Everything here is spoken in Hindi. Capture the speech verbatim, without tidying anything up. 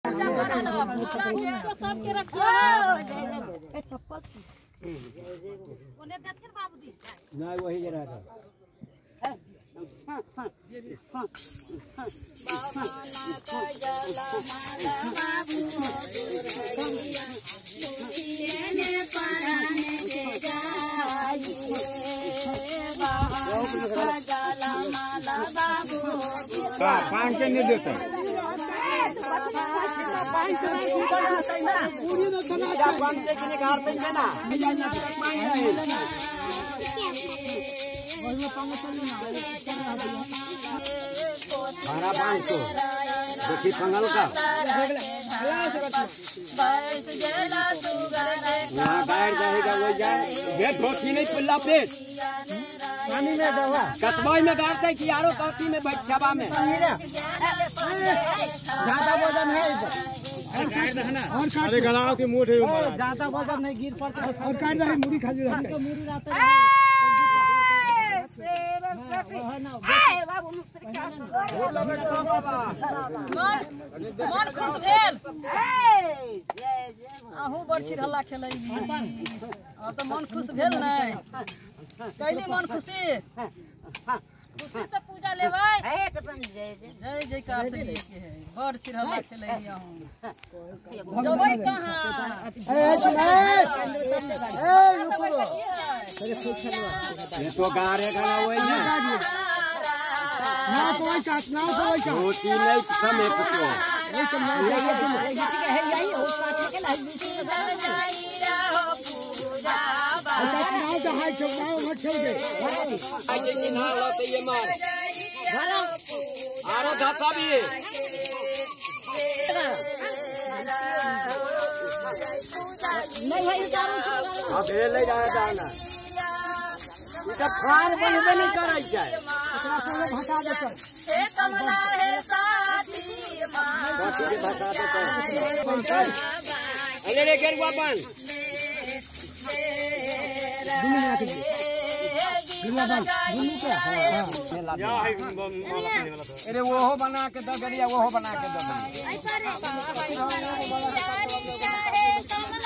सबके रखिए चप्पल नहीं वही जरा था पाँच के नहीं देते हरा पाँच सौ देखी पंगल का वहाँ गाय जाएगा वो जाए भेद धोती नहीं पुल्ला पेट पानी में दवा कतवाई में गाड़ते कि यारो कौती में बैठवा में ज्यादा वजन है अरे गलाव के मुंह है ज्यादा वजन नहीं गिर पड़ता और काट रहा है मुड़ी खाली रहता है मुड़ी रहता है मन खुश भेल आहू बड़ हल्ला खेलै अब तो मन खुश भेल नहीं कैली मन खुशी खुशी से पूजा लेबै एकदम जय जय जयकार से लेके है बड़ चिरहल्ला खेलै आहू जबै कहां ए ए रुको अरे खुश खेलवा ये तो गारे गाना होय ना ना कोई काट ना कोई काट होती नहीं समय पुतो नहीं समय ये है यही हो काट के लाई पूजा अच्छा नाव तो हाय चौनाव मत छोड़ दे आगे की ना लाते ये मार चलो आरो दाता भी नहीं भाई उतारो अब ले ले जाए जाना इसका खान बनबे नहीं कराई जाए एकरा संगे भटा देते ए कमला हे साथी मां बाकी के भटा देते अरे रे गेरुआ बन दुनिया के दुनिया बन दुनिया के हां या है अरे वो हो बना के दे गरिया वो हो बना के दे